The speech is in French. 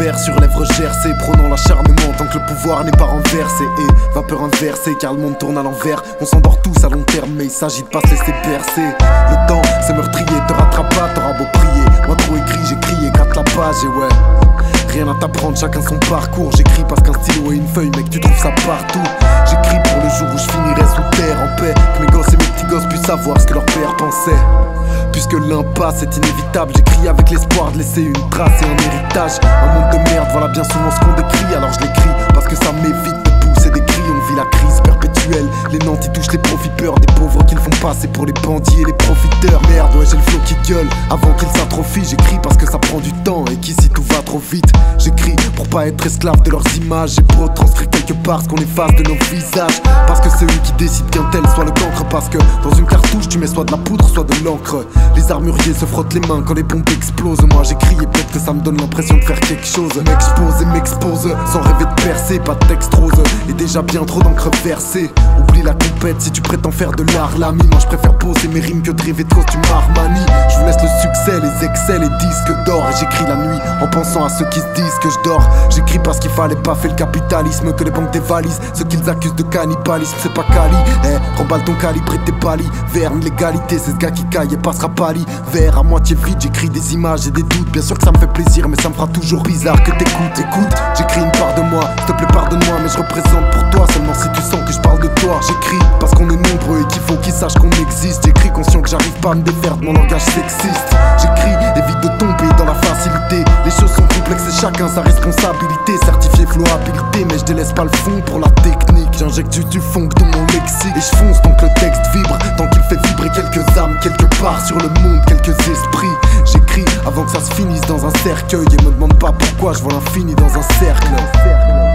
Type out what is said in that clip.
l'envers, sur lèvres gercées, prônant l'acharnement tant que le pouvoir n'est pas renversé. Et vapeur inversée car le monde tourne à l'envers. On s'endort tous à long terme mais il s'agit de pas se laisser bercer. Le temps c'est meurtrier, te rattrape pas, t'auras beau prier. Moi trop écrit, j'ai crié, gratte la page et ouais. Rien à t'apprendre, chacun son parcours. J'écris parce qu'un stylo et une feuille, mec, tu trouves ça partout. J'écris pour le jour où je finirai sous terre en paix, que mes gosses et mes petits gosses puissent savoir ce que leur père pensait. Puisque l'impasse est inévitable, j'écris avec l'espoir de laisser une trace et un héritage. Un monde de merde, voilà bien souvent ce qu'on décrit. Alors je l'écris parce que ça m'évite de pousser des cris. On vit la crise perpétuelle, les nantis touchent les profiteurs, des pauvres qui le font passer pour les bandits et les profiteurs. Merde, ouais, j'ai le flow qui gueule avant qu'il s'atrophie. J'écris parce que ça prend du temps et qu'ici tout va trop vite. J'écris pour pas être esclave de leurs images et pour transcrire quelque part ce qu'on efface de nos visages. Parce que c'est eux qui décident qu'un tel soit le cancre. Parce que dans une cartouche tu mets soit de la poudre soit de l'encre. Les armuriers se frottent les mains quand les bombes explosent. Moi j'écris et peut-être que ça me donne l'impression de faire quelque chose. M'expose et m'expose sans rêver de percer, pas de texte rose et déjà bien trop d'encre versée. Oublie la compète si tu prétends faire de l'art l'ami. Moi je préfère poser mes rimes que de rêver de costume Armani. Je vous laisse le succès, les excès, les disques d'or. Et j'écris la nuit en pensant à ceux qui se disent que je dors. J'écris parce qu'il fallait pas faire le capitalisme, que les banques dévalisent ceux qu'ils accusent de cannibalisme. C'est pas Cali, remballe ton calibre et tes palis. Vers l'égalité, c'est ce gars qui caille et passera pali. Vers à moitié vide, j'écris des images et des doutes. Bien sûr que ça me fait plaisir mais ça me fera toujours bizarre que t'écoutes. Écoute, j'écris une part de moi, s'il te plaît pardonne-moi mais je représente pour toi seulement si tu sens que je parle de toi. J'écris parce qu'on est nombreux et qu'il faut qu'ils sachent qu'on existe. J'écris conscient que j'arrive pas à me défaire de mon langage sexiste. J'écris, évite de tomber dans la facilité. Les choses sont complexes et chacun sa responsabilité. Certifié flow habilité mais je délaisse pas le fond pour la technique. J'injecte juste du funk dans mon lexique et je fonce tant que le texte vibre, tant qu'il fait vibrer quelques âmes quelque part sur le monde, quelques esprits. J'écris avant que ça se finisse dans un cercueil et me demande pas pourquoi je vois l'infini dans un cercle.